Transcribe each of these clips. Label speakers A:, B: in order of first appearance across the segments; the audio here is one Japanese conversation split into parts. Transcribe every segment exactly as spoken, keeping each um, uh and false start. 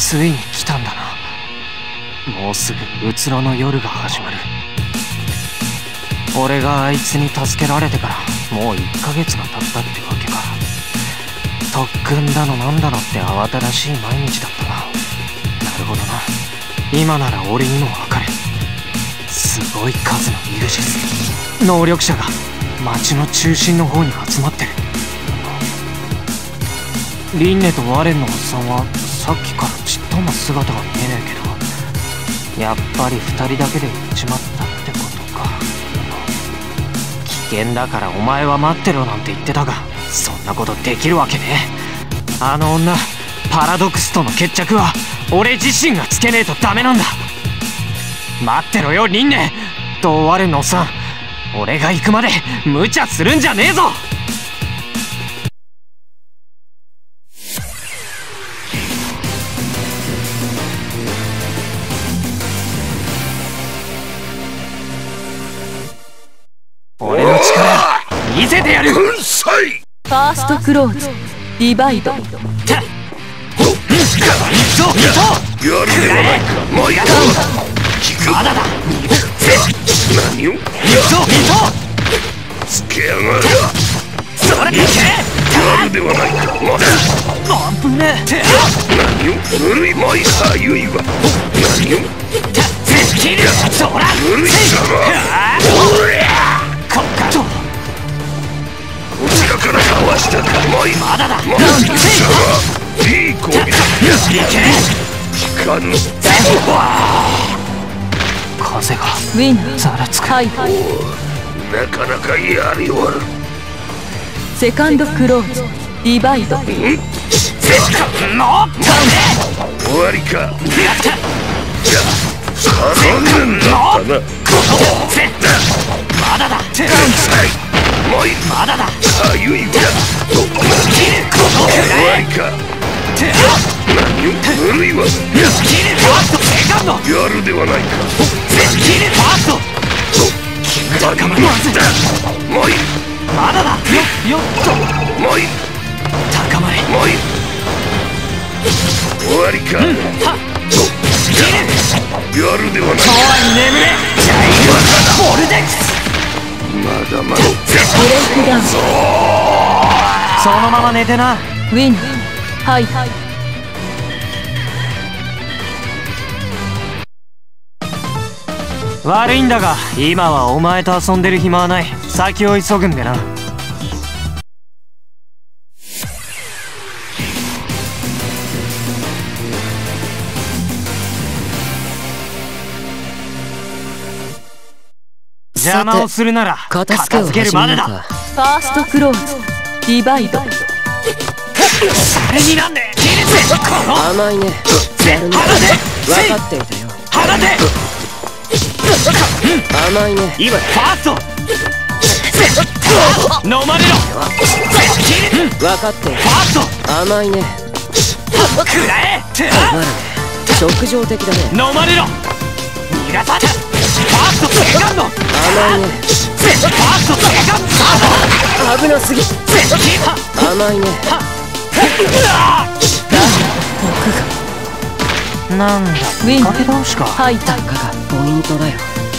A: ついに来たんだな。もうすぐうつろの夜が始まる。俺があいつに助けられてからもういっかげつが経ったってわけか。特訓だのなんだのって慌ただしい毎日だったな。なるほどな、今なら俺にもわかる。すごい数のイグジス能力者が街の中心の方に集まってる。リンネとワレンのおっさんはさっきからちっとも姿が見えねえけど、やっぱりふたりだけで行っちまったってことか。危険だからお前は待ってろなんて言ってたが、そんなことできるわけねえ。あの女パラドクスとの決着は俺自身がつけねえとダメなんだ。待ってろよリンネとワレンのおっさん、俺が行くまで無茶するんじゃねえぞ。俺の力見せてやる。
B: ファ
C: ーストクローズディバイド。
A: たっそうそう
B: やるではないか。まい
A: まだだ。
B: 何をやつけやがる。
A: それいけ。
B: やるではないか。まだ
A: あぶねえ。
B: 何を古いまいさゆいは何を
A: 切る。そら
B: 古いさが
A: こっかと
B: こちらからかわしたか。まい
A: まだだ。
B: まいさがいい攻撃聞かぬ。
A: 風が
C: ウィン
A: ざらつく。
C: ハイ
B: なかなかやりおる。
C: セカンドクローズディバイド。
A: の
B: 終わりか。
A: やった
B: じゃあ残念だったな。
A: まだだ。
B: 天才まい
A: まだだ。
B: さゆいは
A: 切る。
B: 終わりか。何を古いわ。
A: 切る。ファーストセカンド。
B: やるではないか。
A: 切る。ファースト
B: 高まりまい
A: まだだ。よよっと
B: まい
A: 高まれ。
B: まい終わりか。
A: は切る。
B: やるではない
A: 永遠に眠れジャイルボルデックス。
B: まだまだ
C: ブレイクダウン。
A: そのまま寝てな。
C: ウィンハイ
A: 悪いんだが今はお前と遊んでる暇はない。先を急ぐんでな。邪魔をするなら
C: 片
A: 片付けるまでだ。
C: ファーストクローズディバイド。
A: それになんで切るぜ。この
C: 甘いね。やるね。
A: 離せ。
C: 分かっていたよ。
A: 離せ。
C: 甘いね。
A: 今ファースト飲まれろ。切る。
C: 分かってい
A: ファースト
C: た。甘いね。
A: 食らえ。
C: まるね。直情的だね。
A: 飲まれろ。逃がさ。ファーストセカンド。
C: 甘いね。
A: ファーストセカンド。
C: 危なすぎ。甘いね。
A: なんだ
C: ウィン
A: かけ倒しか。
C: ハイターがポイントだよ。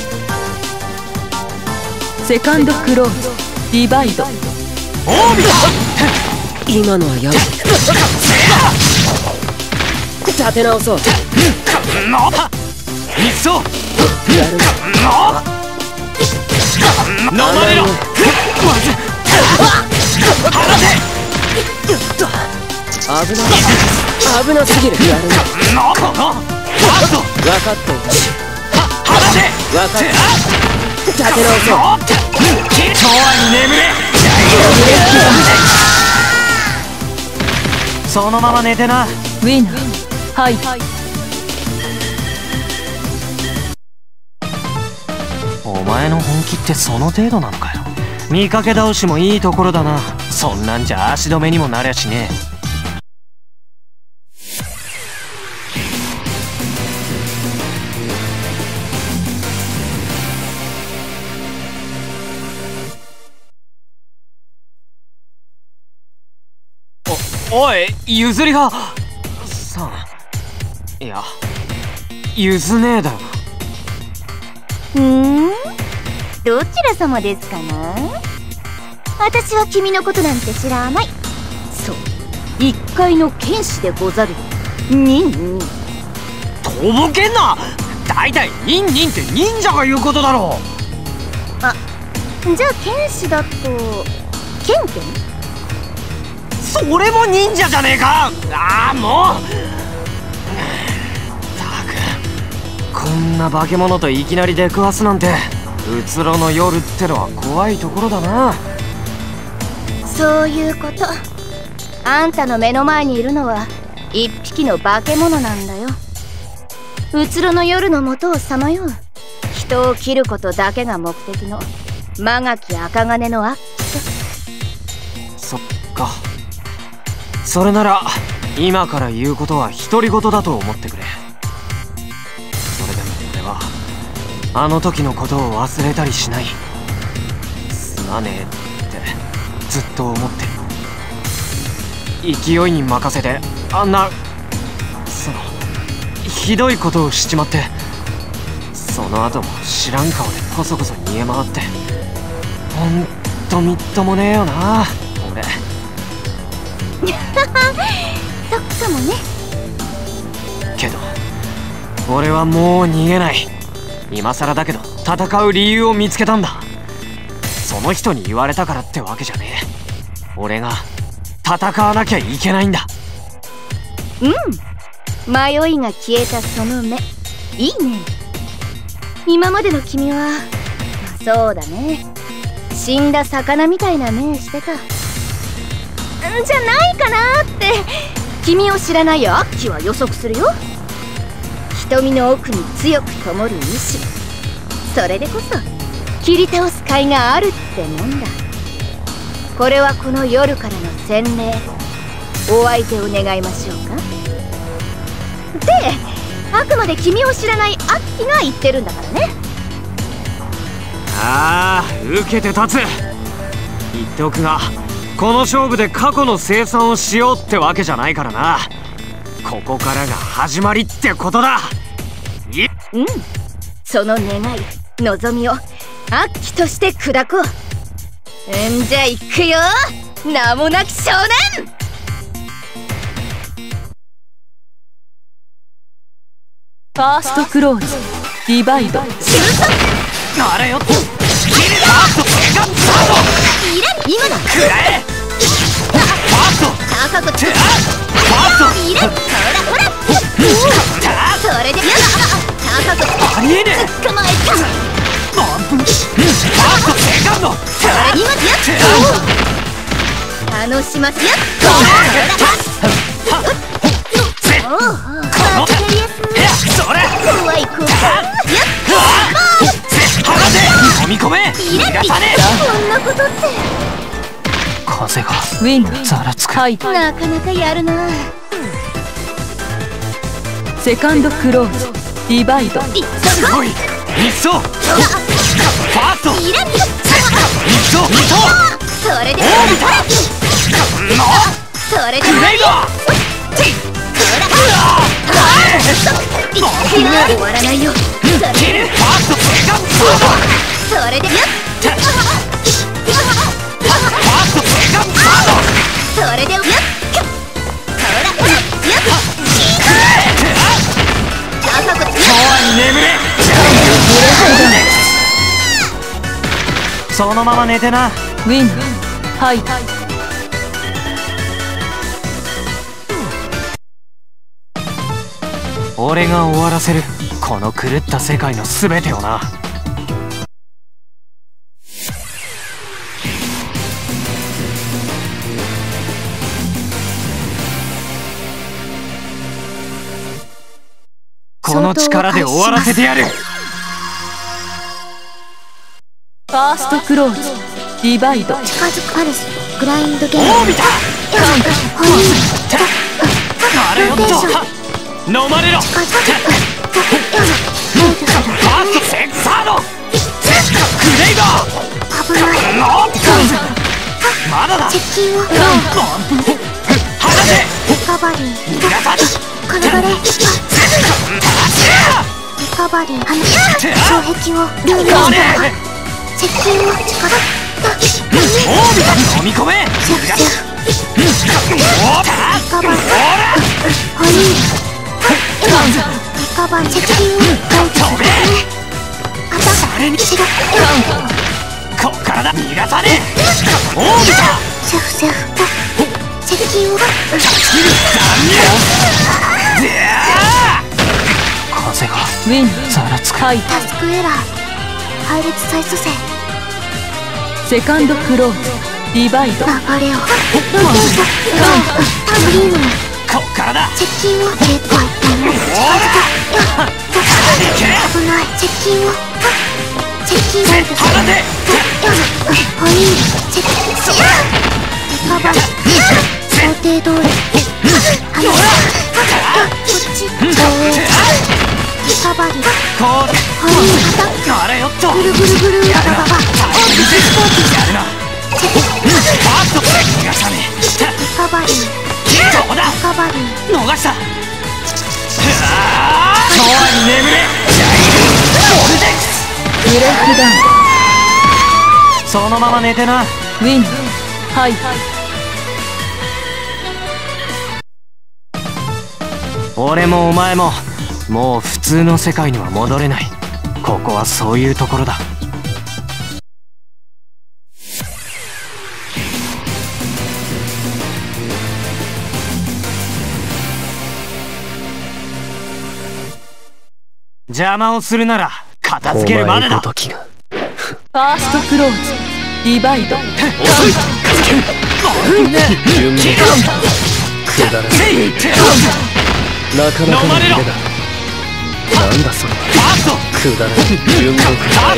C: セカンドクローズディバイド。
A: オービ
C: 今のはやばい。立て直そう。
A: のいっそ
C: やるね。
A: の飲まれろ。まず離せ。
C: 危な危なすぎる。やるね。
A: のこのファースト
C: 分かっていた。
A: 離せ。
C: 分かって立て直そう。
A: の切る。永遠に眠れ。そのまま寝てな。
C: ウィンハイ
A: お前の本気ってその程度なのかよ。見かけ倒しもいいところだな。そんなんじゃ足止めにもなりゃしねえ。おおい譲りがさんいや、ゆずねえだよな。
D: ふーん、どちら様ですかな。私は君のことなんて知らない。そう、一階の剣士でござる。ニンニン。
A: とぼけんな。だいたいニンニンって忍者が言うことだろう。
D: あ、じゃあ剣士だとケンケン。
A: それも忍者じゃねえか。ああ、もうったく、こんな化け物といきなり出くわすなんて、うつろの夜ってのは怖いところだな。
D: そういうこと。あんたの目の前にいるのは一匹の化け物なんだよ。うつろの夜の元をさまよう人を切ることだけが目的の曲垣赤金の悪鬼さ。
A: そっか。それなら今から言うことは独り言だと思ってくれ。それでも俺はあの時のことを忘れたりしない。すまねえってずっと思ってる。勢いに任せてあんなそのひどいことをしちまって、その後も知らん顔でこそこそ逃げ回って、ほんとみっともねえよな俺。
D: そっかもね。
A: けど俺はもう逃げない。今更だけど戦う理由を見つけたんだ。その人に言われたからってわけじゃねえ。俺が戦わなきゃいけないんだ。
D: うん、迷いが消えたその目、いいね。今までの君は、そうだね、死んだ魚みたいな目してた。じゃないかなって君を知らないアッキーは予測するよ。瞳の奥に強く灯る意志、それでこそ切り倒す甲斐があるってもんだ。これはこの夜からの洗礼。お相手を願いましょうか。で、あくまで君を知らないアッキーが言ってるんだからね。
A: ああ、受けて立つ。言っておくが、この勝負で過去の清算をしようってわけじゃないからな。ここからが始まりってことだ。い
D: うん、その願い望みをアッキーとして砕こう。んじゃ行くよ、名もなき少年。
E: ファーストクローズディバイド。
A: あれよっと、
D: 今だ、
A: くらえ。ファースト
D: 高くつ、
A: ファースト
D: 入れ、ほらほら、それで高く
A: ありえねえ。
D: 捕まえた。
A: ファーストセカンド。
D: 今やっ楽しませやっおお、バッテリアス
A: それ
D: 怖い怖いやっ
A: 離せ。飲み込め。
D: 入れ
A: 逃がさねえ。
D: こんなことって
A: 風が
E: ウィン
A: ざらつく。
E: ハイド。
D: なかなかやるな。
E: セカンドクローズディバイド。
A: すごい。一層ファースト
D: 入れ
A: 一層二層
D: それで
A: 大見た
D: それで
A: グレイバー。
D: 終わらないよ。それで
A: ファーストセカンド。
D: それで
A: ファーストセカンド。
D: それでほらほら高くつ
A: 眠れ。そのまま寝てな。
E: ウィンハイド。
A: 俺が終わらせる、この狂った世界の全てをな。この力で終わらせてやる。
E: ファーストクローズディバイド。
D: 近づくパレスグラインドゲーム。
A: 大見た。あれよっと、飲まれろ。ファーストセンサード。グレイバー。
D: 危ない。
A: まだだ。
D: 接近を
A: 離せ。
D: カバリー。
A: 逃がさ
D: このバレーリカバリー障壁を両面した接近を力
A: 飲み込め。
D: シェフシェフリカバリーホイーリカバリー接近を解除するアタックシェフ
A: こっからだ。逃がさねえ。オービタ
D: シェフシェフ接近を
A: 風が
E: ウィン
A: ざらつく。
E: ハイ
D: タスクエラー配列再蘇生
E: セカンドクローズディバイド
D: 流れをローテーションタブリーム
A: こっからだ。
D: 接近を結構いってない近づけ危ない接近を接近を
A: 放て。
D: ホイール接近リカバリー想定通り離れこっちリカバリー
A: こう
D: ホイールアタック
A: あれよっと。
D: ぐるぐるぐるババババ
A: やるな。ファースト逃がさね
D: リカバリー
A: え。どこだ。
D: リカバリー
A: 逃した。うわー永遠に眠れ。ボルテックス。
E: ブレイクダウ
A: そのまま寝てな。
E: ンウィンハイ
A: 俺もお前ももう普通の世界には戻れない。ここはそういうところだ。邪魔をするなら片付けるまでだ。
E: ファーストクローズディバイド
C: 準備くだらないなかなかの腕だ。なんだそれは。くだらない準備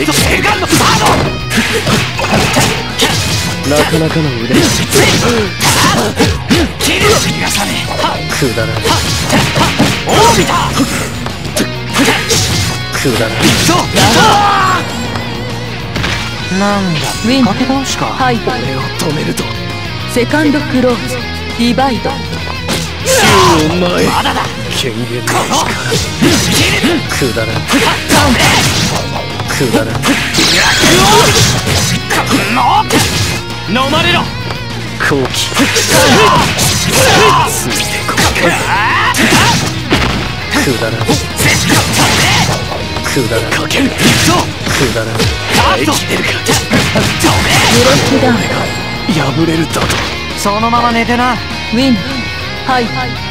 C: なかなかの腕だ。くだらないくだらない
A: なんだ
E: ウィン
A: かけ倒しか。
E: ハイ
C: 俺を止めると
E: セカンドクローズディバイド
C: お前
A: まだだ。
C: 権限の力くだらないくだらない
A: 飲まれろ。
C: 好機ついてこいくだらないくだらないくだらない生きてるか
E: ブレイクダウン
C: 破れるだと。
A: そのまま寝てな。
E: ウィンハイ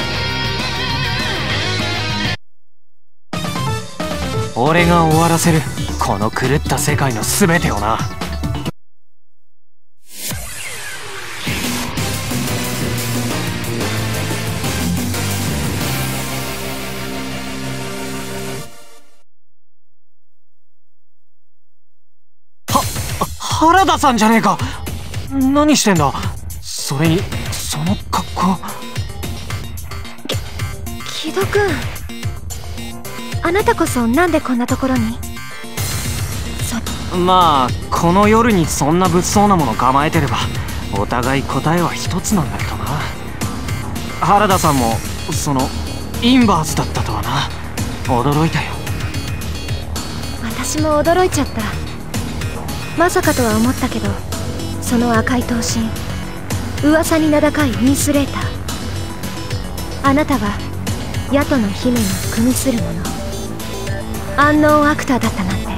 A: 俺が終わらせるこの狂った世界の全てをな。は原田さんじゃねえか。何してんだ。それにその格好。
D: 木戸君あなたこそなんでこんなところに。
A: まあこの夜にそんな物騒なもの構えてればお互い答えは一つなんだけどな。原田さんもそのインバースだったとはな。驚いたよ。
D: 私も驚いちゃった。まさかとは思ったけど、その赤い頭身噂に名高いインスレーター、あなたはヤトの姫に組みする者、アンノーンアクターだったなんて。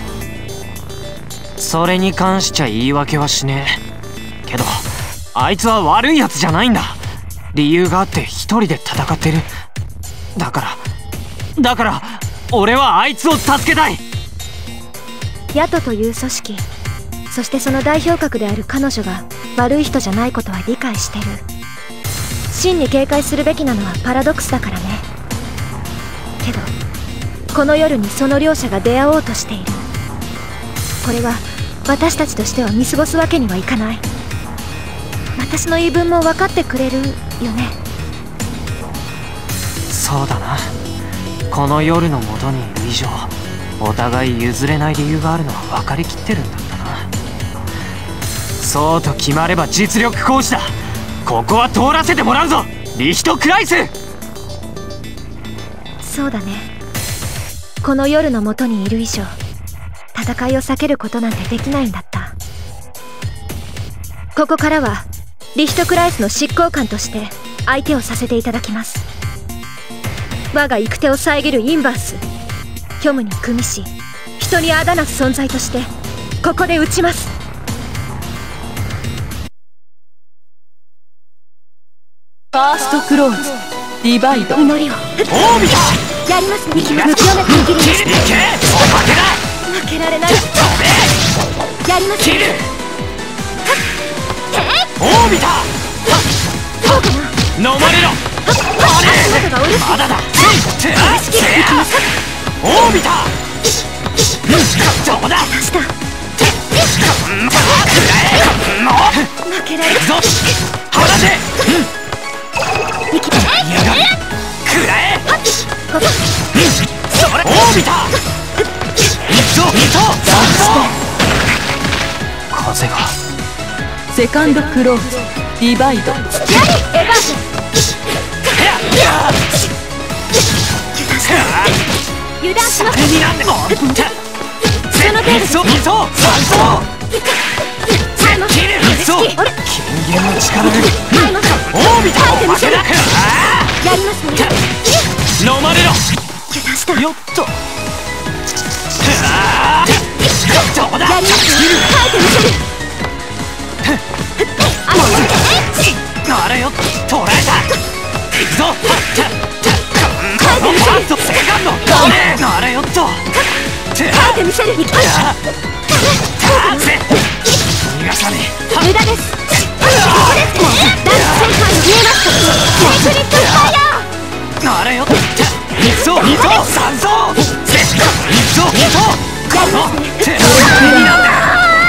A: それに関しちゃ言い訳はしねえけど、あいつは悪いやつじゃないんだ。理由があって一人で戦ってる。だからだから俺はあいつを助けたい。
D: ヤトという組織、そしてその代表格である彼女が悪い人じゃないことは理解してる。真に警戒するべきなのはパラドックスだからね。けどこの夜にその両者が出会おうとしている。これは私たちとしては見過ごすわけにはいかない。私の言い分も分かってくれるよね。
A: そうだな。この夜の元にいる以上お互い譲れない理由があるのは分かりきってるんだったな。そうと決まれば実力行使だ。ここは通らせてもらうぞリヒトクライス。
D: そうだね。この夜の下にいる以上、戦いを避けることなんてできないんだった。ここからはリヒトクライスの執行官として相手をさせていただきます。我が行く手を遮るインバース、虚無に組みし人にあだなす存在としてここで撃ちます。
E: ファーストクローズディバイド。
D: 祈りを
B: オービタ
D: やりますね。息を強めて握りまし
B: 切るいけ負けだ
D: 負けられない。やります
B: 切るオービタ
D: どうかな。
B: 飲まれろ
D: 足元がうるさい。
B: まだだせやせやオービタどうだ
D: した負けられない。
B: ぞ離せ
D: 息
B: やがれくらえ
D: ここ
B: それオービタ一層二層三層
A: 風が
E: セカンドクローズディバイド。
D: やりエヴァース油断します。
B: になんでもその
D: 程度
B: 一層二層三層
D: 耐えます。
B: 切る一層
D: あれ
B: 権限の力で
D: 耐えます。
B: オービタを負けなく
D: やりますね。
B: 飲まれろ
D: 油断した。
B: よっとどうだ
D: やりますね。耐えてみせる。あれ
B: あれよ捕らえた行くぞこのファーストセカンドあれよっと
D: 耐えてみせる。
B: 逃がさね
D: 無駄です。ここですね。ダンス旋回見えますか。テクニックファイヤー。
B: あれよ一層二層三層一層二層この手になんだ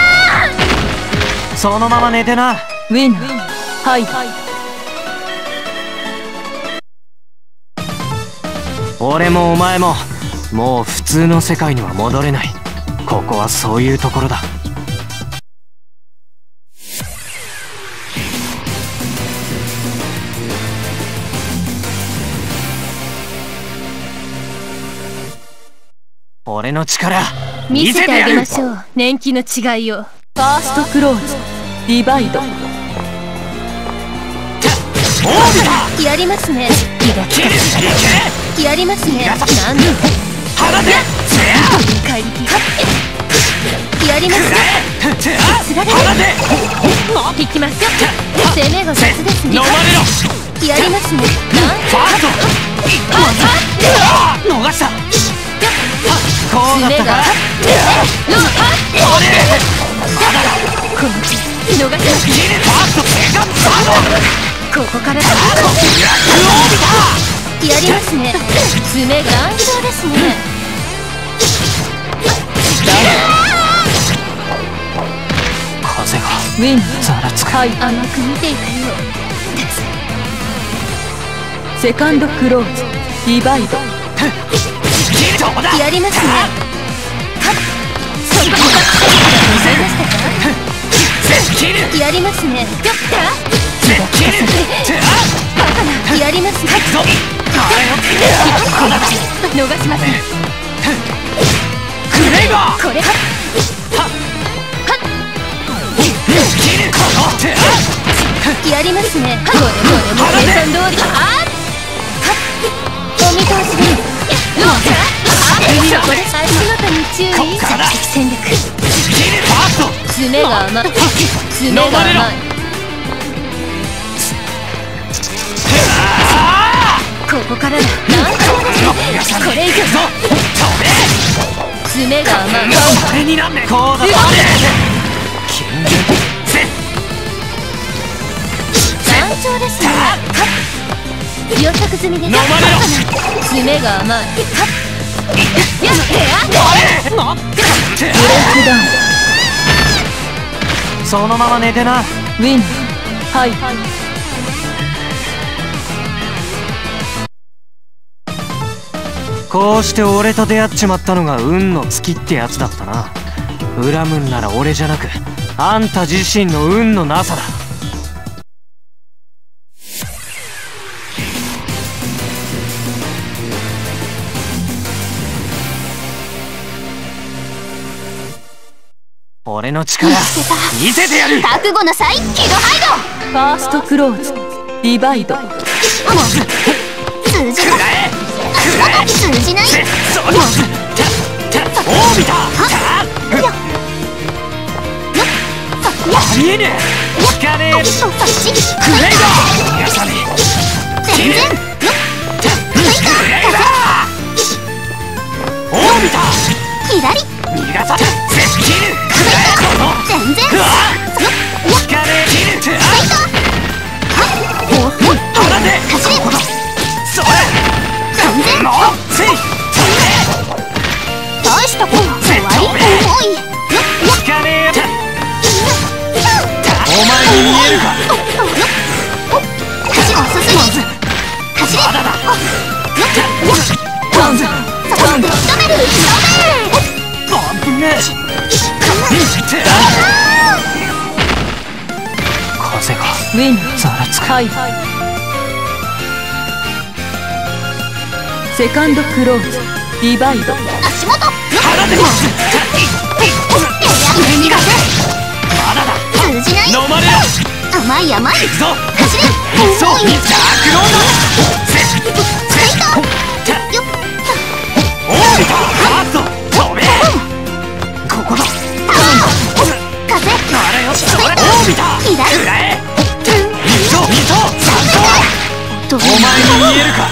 A: そのまま寝てな。
E: ウィンナーハイド。
A: 俺もお前ももう普通の世界には戻れない。ここはそういうところだ。俺の力
D: 見せてあげまし
B: ょ
D: ょう。年季の違いを。
E: ファーストクローズディバイド。
B: オービタ
D: やりますね。
B: 切るいけ
D: やりますね。なんで
B: 離せせや
D: 怪力やりますね。
B: せや
D: つられ
B: 離せ
D: 引きますよ。攻めが雑ですね。
B: 飲まれろ
D: やりますね。
B: ファースト逃した
A: こうだっ
D: 爪が
A: たか。
D: この手逃がします。
B: 切るファーストセカンドサード
D: ここからだ。
B: オービタ
D: やりますね。爪が頑丈ですね。
A: 風が
E: ウィンナー
A: ざらつく。
E: ハイド。
D: 甘く見ていたようです。
E: セカンドクローズディバイド。
B: 切るどうだ
D: やりますね。はっそこ見せましたか。
B: 切る
D: やりますね。よっ
B: 切る
D: バカな。やりますね。
B: ぞ
D: 逃しません。
B: クレイバー
D: これは
B: 切るこの手
D: やりますね。これこれも計算通り。あっお見通しです。そこで足元に注意。
B: こっから
D: 敵戦略。
B: 切るファースト
D: 爪が甘い。爪が甘い。ここからだ。これ以上爪が甘い。
B: 俺になんね
A: こうだった。
B: 金言せ
D: 頑丈ですね。予測済みです。
B: 飲まれろ
D: 爪が甘い。やってや
B: な
E: ブレイクダウン。
A: そのまま寝てな。
E: ウィンナーハイド。
A: こうして俺と出会っちまったのが運の尽きってやつだったな。恨むんなら俺じゃなくあんた自身の運のなさだ。
B: 俺の力見せてやる。
D: 覚悟なさいキドハイド。
E: ファーストクローズディバイド。
D: 通じない通じない。
B: そうだ。オービタありえねえ。効かねえ。
D: そっち
B: クレイダー逃がさねえ。
D: 全然
B: クレイダーオービタ
D: 左
B: 逃がさせ切る。この
D: 全然
B: うわ効かねえ。切る。離れ
D: 走れ
B: それ
D: 全然
B: もうつい
D: 大したこと終わり重い
B: 効かねえ。お前に見えるか。
D: 走れ走れ
B: まだだ。
D: トントン止める止める
B: 危ねえ。風が
E: ウィン
B: ざらつく。
E: ハイセカンドクローズディバイド。
D: 足元
B: 離れてます
D: 逃がせ
B: まだだ。
D: 通じない
B: 飲まれろ。
D: 甘い甘い
B: 行くぞ。
D: 走れ
B: そう
D: 重い
B: ダークロードせせ
D: よっ
B: オービタファースト飛べ。ここだ。
D: 風
B: あれよそれオービタ
D: 左
B: くらえ。水を水を三
D: どう
B: 頭お前に見えるか。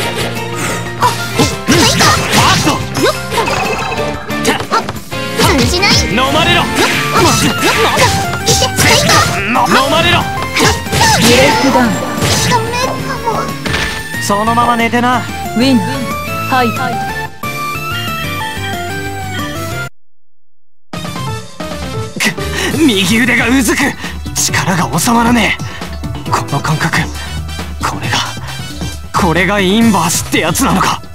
B: ファースト
D: よっ通じない
B: 飲まれろ。の飲まれろ。
E: ブレイクダウン。
D: ダメかも。
B: そのまま寝てな。
E: ウィンハイ
B: 右腕がうずく。力が収まらねえ。この感覚これがこれがインバースってやつなのか。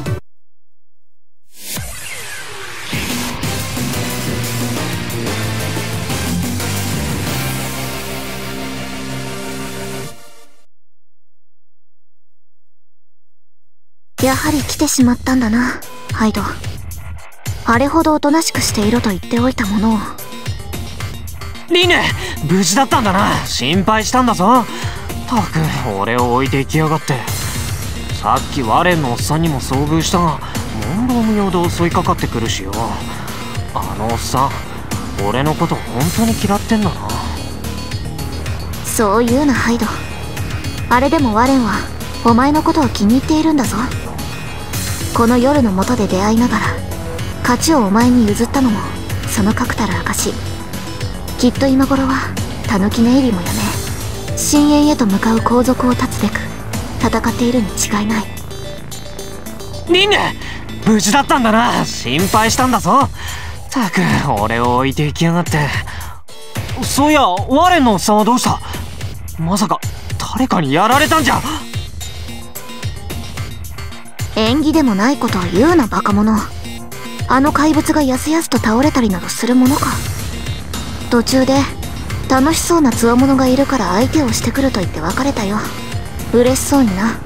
D: やはり来てしまったんだなハイド。あれほどおとなしくしていろと言っておいたものを。
B: リネ無事だったんだな。心配したんだぞ。たく俺を置いていきやがって。さっきワレンのおっさんにも遭遇したが問答無用で襲いかかってくるしよ。あのおっさん俺のこと本当に嫌ってんだな。
D: そう言うなハイド。あれでもワレンはお前のことを気に入っているんだぞ。この夜の下で出会いながら勝ちをお前に譲ったのもその確たる証。きっと今頃はタヌキ寝入りもやめ深淵へと向かう後続を断つべく戦っているに違いない。
B: リネ無事だったんだな。心配したんだぞ。たく俺を置いていきやがって。そういやワレンのおっさんはどうした。まさか誰かにやられたんじゃ。
D: 縁起でもないことを言うなバカ者。あの怪物がやすやすと倒れたりなどするものか。途中で楽しそうな強者がいるから相手をしてくると言って別れたよ。嬉しそうにな。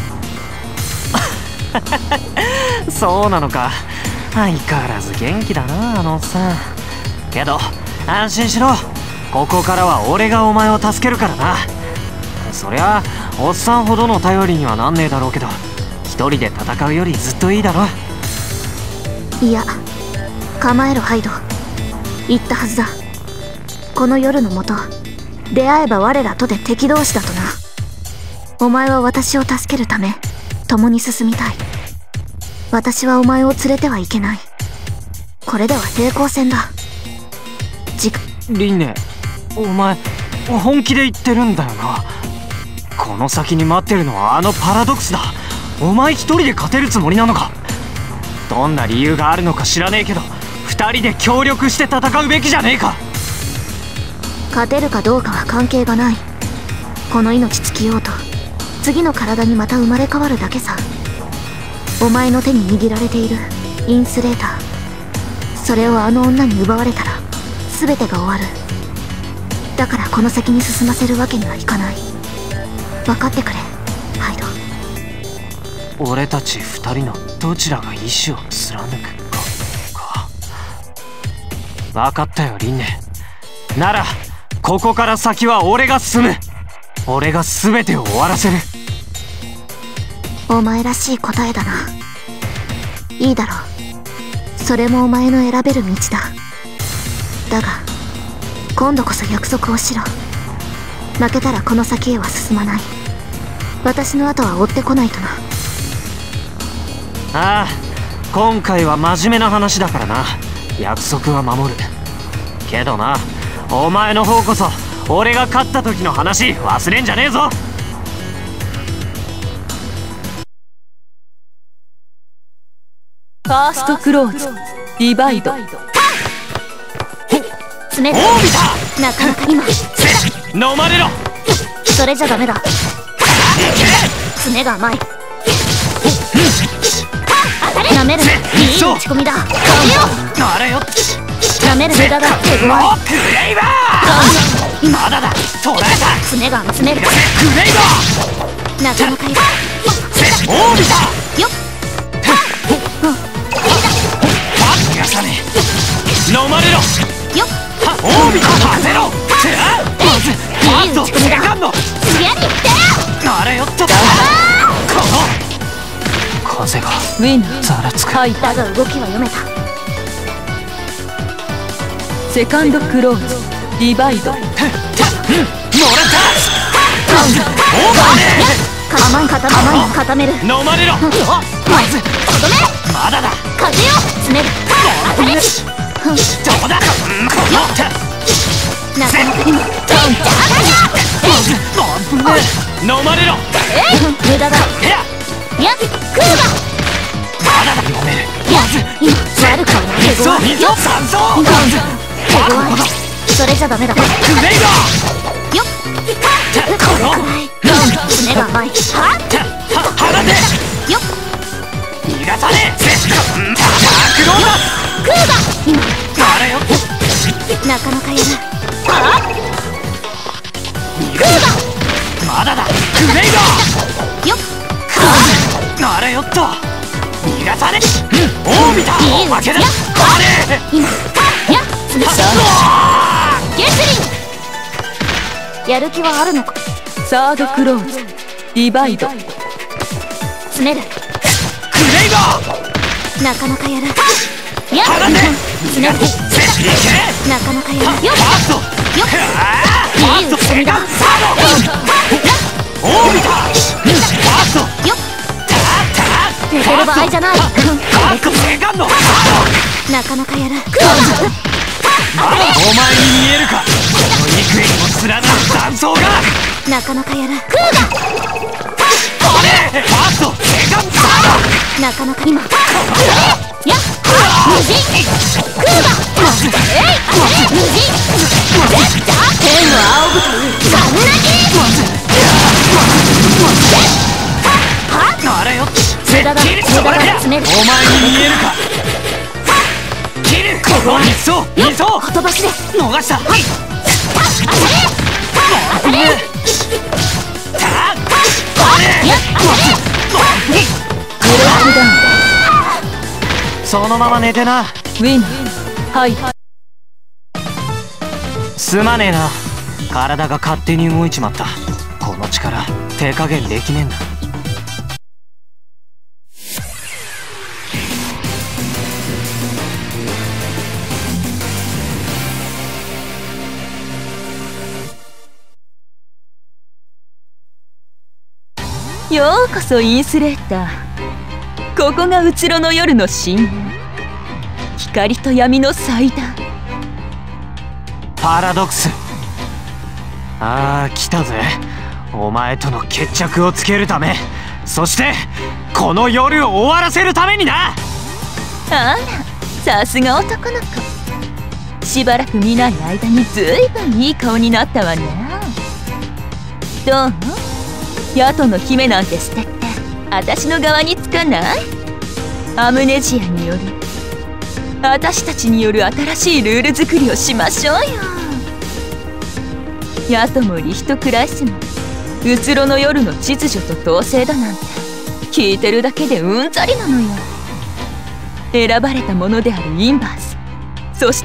B: そうなのか。相変わらず元気だなあのおっさん。けど安心しろ。ここからは俺がお前を助けるからな。そりゃおっさんほどの頼りにはなんねえだろうけど一人で戦うよりずっといいだろ。
D: いや構えろハイド。言ったはずだ。この夜のもと出会えば我らとで敵同士だとな。お前は私を助けるため共に進みたい。私はお前を連れてはいけない。これでは平行線だ。じ
B: リンネお前本気で言ってるんだよな。この先に待ってるのはあのパラドックスだ。お前一人で勝てるつもりなのか。どんな理由があるのか知らねえけど二人で協力して戦うべきじゃねえか。
D: 勝てるかどうかは関係がない。この命尽きようと次の体にまた生まれ変わるだけさ。お前の手に握られているインスレーター、それをあの女に奪われたら全てが終わる。だからこの先に進ませるわけにはいかない。分かってくれハイド。
B: 俺たち二人のどちらが意志を貫くかか。 分かったよリンネ。ならここから先は俺が進む。俺が全てを終わらせる。
D: お前らしい答えだな。いいだろう。それもお前の選べる道だ。だが今度こそ約束をしろ。負けたらこの先へは進まない。私の後は追ってこないとな。
B: ああ、今回は真面目な話だからな。約束は守るけどな、お前の方こそ俺が勝った時の話忘れんじゃねえぞ。
E: ファーストクローズディバイド。
D: 詰める。なかなか今
B: 飲まれろ。
D: それじゃダメだ。詰めが甘い。なめる。いい打ち込みだ。
B: あれよ。
D: なめる無駄だ。手強い。
B: クレイバー。まだだ。捕らえた。
D: 詰めが詰める。
B: クレイバー。
D: なかなかいい。
B: おー、見た
D: よっ。
B: 逃がさねえ。飲まれろ。
D: よっ。
B: おー、見た。当てろ。
D: いい打ち込みだ。次やに行って
B: あれよっと。この風が
E: ウィン
B: ざらつく。
E: ハイ
D: だが動きは読めた。
E: セカンドクローズディバイド。
B: もらった。
D: 甘い固める。固める。
B: 飲まれろ。
D: まずとどめ。
B: まだだ。
D: 風よ。詰める。当たれ。
B: どうだ。
D: なかなか今。
B: 飲まれろ。
D: 無駄だ。やっ、クーだ。
B: まだだ。飲める。
D: やっ、今悪くはない。手強い。よっ。
B: 三層。
D: 手強い。それじゃダメだ。
B: クレイバ
D: よっ。このくらい。詰めが甘い。はっ。
B: 放て。
D: よっ。
B: 逃がさねえ。クローだ。
D: クーだ。今。
B: あれよ。
D: なかなかやる。はっ。
B: クーだ。まだだ。クレイバ
D: よっ。
B: あれよっと。逃がさねえ。おー、見た。負けだ。あれ。
D: 今。やっ。詰め。ゲスリン。やる気はあるのか。
E: サードクローズディバイド。
D: 詰める。
B: クレイバー。
D: なかなかやる。やっ。
B: 放て。
D: 詰める。なかなかやる。よっ。よっ。いい打ち込みだ。
B: おー、見た。
D: よっ。寝てる場合じゃない。なかなかやる。
B: お前に見えるか。この幾重にも連なる断層が。
D: なかなかやる。クーだ。
B: あれ。ファーストセカンドサー
D: なかなか今。やっ。無人。クーだ。えい。無人。絶対。天の仰ぐというガンナギ。
B: ド。あれよ。
D: 無駄だ。無駄だ。詰める。
B: お前に見えるか。切る。この二層二層。
D: ほとばしで
B: 逃した。はい。
D: 当たれ。
B: そのまま寝てな。
E: ウィンハイ。
B: すまねえな。体が勝手に動いちまった。この力手加減できねえんだ。
E: ようこそインスレーター。ここがうつろの夜の神門、光と闇の祭壇。
B: パラドックス。ああ、来たぜ。お前との決着をつけるため、そしてこの夜を終わらせるためにな。
E: あら、さすが男の子。しばらく見ない間にずいぶんいい顔になったわね。どう？ヤトの姫なんて捨てて私の側につかない？アムネジアによる私たちによる新しいルール作りをしましょうよ。ヤトもリヒトクライスもうつろの夜の秩序と統制だなんて聞いてるだけでうんざりなのよ。選ばれたものであるインバース、そして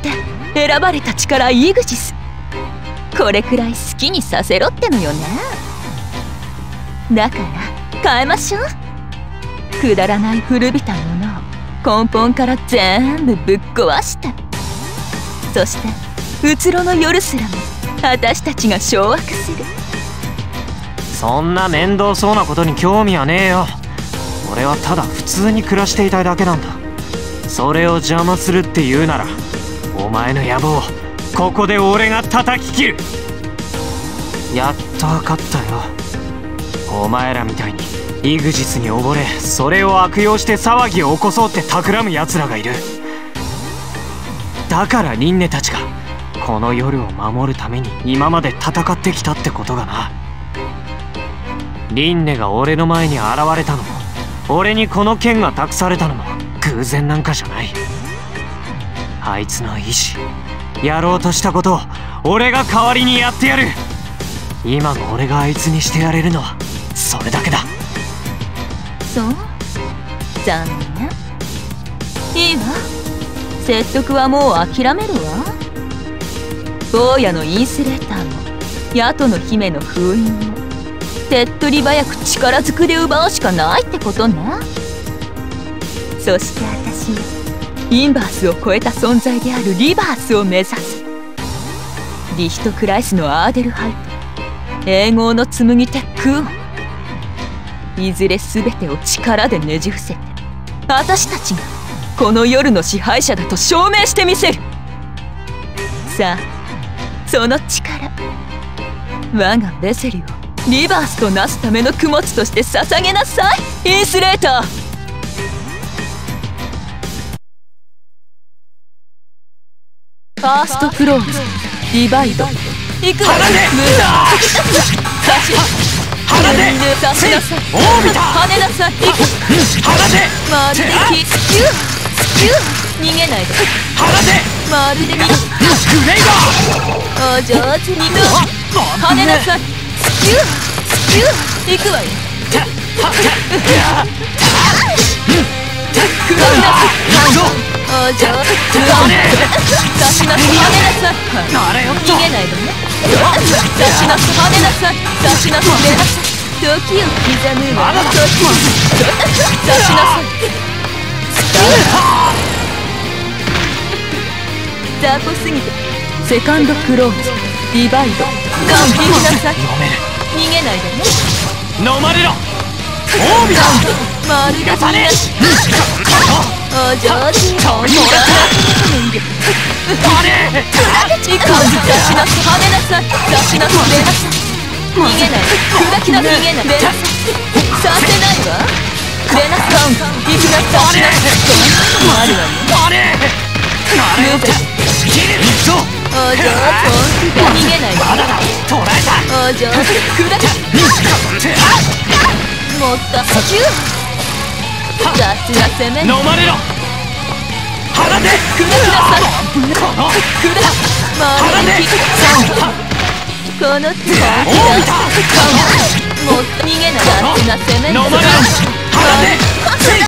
E: 選ばれた力イグジス。これくらい好きにさせろってのよね。だから変えましょう。くだらない古びたものを根本から全部ぶっ壊して、そしてうつろの夜すらも私たちが掌握する。
B: そんな面倒そうなことに興味はねえよ。俺はただ普通に暮らしていたいだけなんだ。それを邪魔するって言うなら、お前の野望をここで俺が叩き切る。やっと分かったよ。お前らみたいにイグジスに溺れ、それを悪用して騒ぎを起こそうって企む奴らがいる。だからリンネたちがこの夜を守るために今まで戦ってきたってことがな。リンネが俺の前に現れたのも、俺にこの剣が託されたのも偶然なんかじゃない。あいつの意志、やろうとしたことを俺が代わりにやってやる。今の俺があいつにしてやれるのはそれだけだ。
E: そう、残念。いいわ、説得はもう諦めるわ。坊やのインスレーターもヤトの姫の封印も手っ取り早く力ずくで奪うしかないってことね。そして私はインバースを超えた存在であるリバースを目指す。リヒトクライスのアーデルハイト、永劫の紡ぎ手クオン、いずれ全てを力でねじ伏せて、私たちがこの夜の支配者だと証明してみせる。さあ、その力、我がベセリをリバースとなすための供物として捧げなさい、インスレーター。ファーストクローズ、ディバイド、いくわ。無駄差し離れ、差しなさい。跳ねなさい。まるでキスキューキュー、逃げないで。まるでキスお上手に跳ねなさい。キューキュー、いくわよ。くらいなさい。お上手、差しなさい。跳ねなさい。逃げないでね。差しなさい。跳ねなさい。差しなさい。時を刻むわ。時を差しなさい。雑魚すぎて。セカンドクローズ、ディバイド、ガン引きなさい。逃げないでね。
B: 飲まれろ。
E: まるでみんなお上手にほんとだ。いくわ。出しなさい。跳ねなさい。出しなさい。出なさい。逃げない。砕きな。逃げない。出なさい。させないわ。出なさい。いくな。出しなさい。あるわよ。無罪。お上手。逃げないわ。お上手。砕き。もっとキュー。雑な攻め。
B: 飲まれろ。
E: 砕きなさい。砕き。まるでキス。この手はもっと逃げない。雑な攻め。
B: 飲まれろ。